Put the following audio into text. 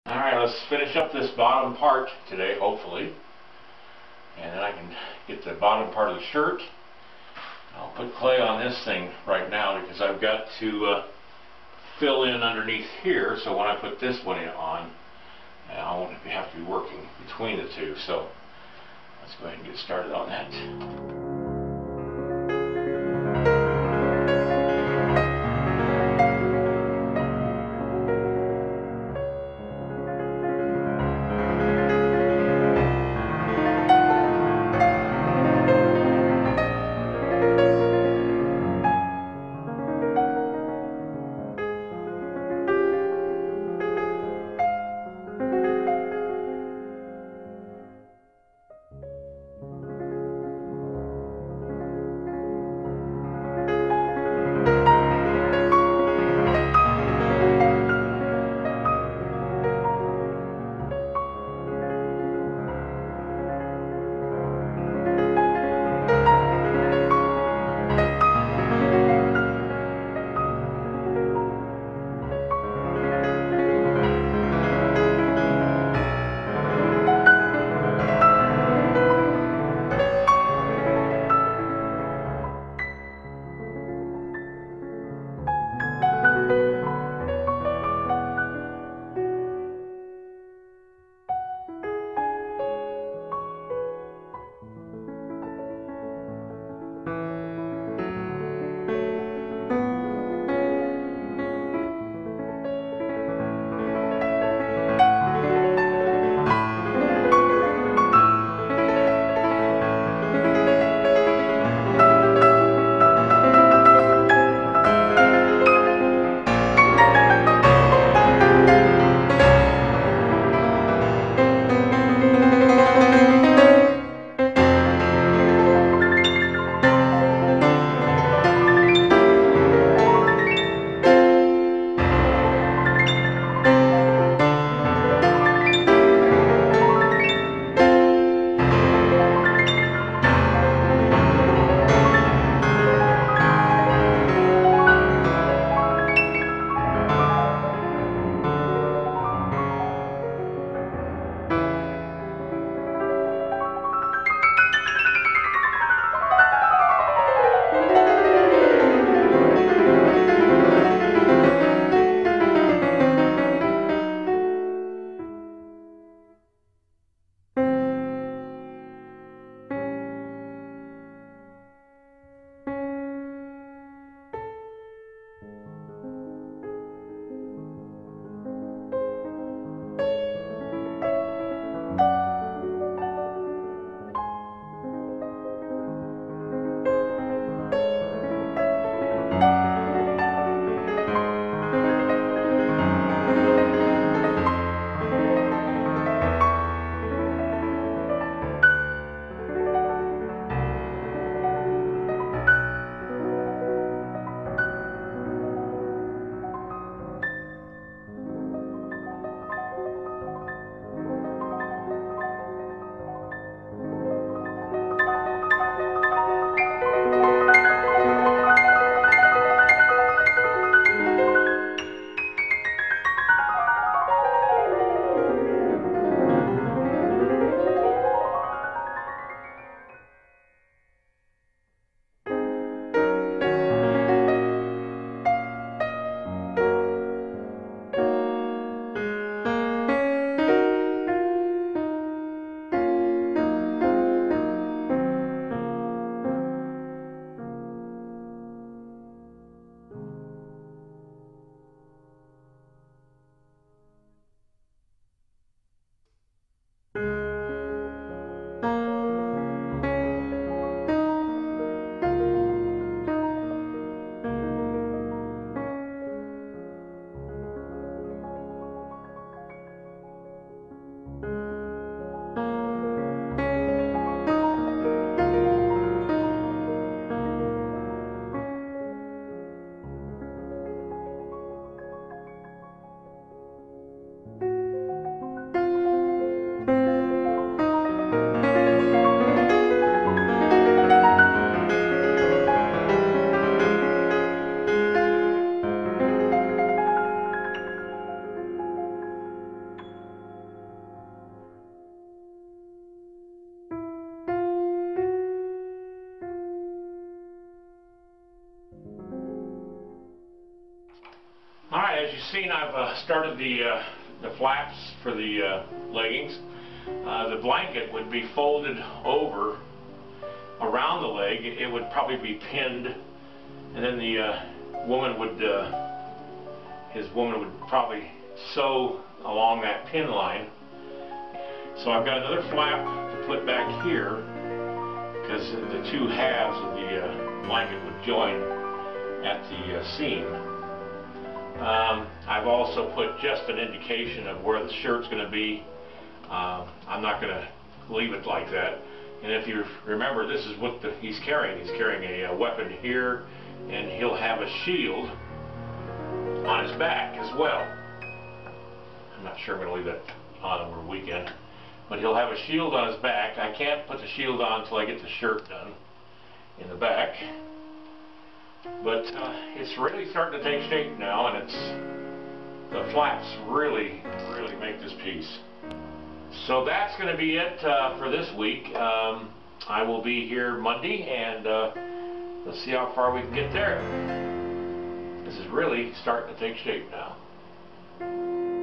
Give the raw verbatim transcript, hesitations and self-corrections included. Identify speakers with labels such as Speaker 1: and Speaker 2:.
Speaker 1: Alright, let's finish up this bottom part today, hopefully. And then I can get the bottom part of the shirt. I'll put clay on this thing right now because I've got to uh, fill in underneath here, so when I put this one in on, I won't have to be working between the two. So let's go ahead and get started on that. Alright, as you've seen, I've uh, started the, uh, the flaps for the uh, leggings. Uh, the blanket would be folded over around the leg. It would probably be pinned, and then the uh, woman would, uh, his woman would probably sew along that pin line. So I've got another flap to put back here, because the two halves of the uh, blanket would join at the uh, seam. Um, I've also put just an indication of where the shirt's going to be. Um, I'm not going to leave it like that. And if you remember, this is what the, he's carrying. He's carrying a, a weapon here, and he'll have a shield on his back as well. I'm not sure I'm going to leave that on over the weekend. But he'll have a shield on his back. I can't put the shield on until I get the shirt done in the back. But uh, it's really starting to take shape now, and it's the flaps really, really make this piece. So that's going to be it uh, for this week. Um, I will be here Monday, and uh, let's see how far we can get there. This is really starting to take shape now.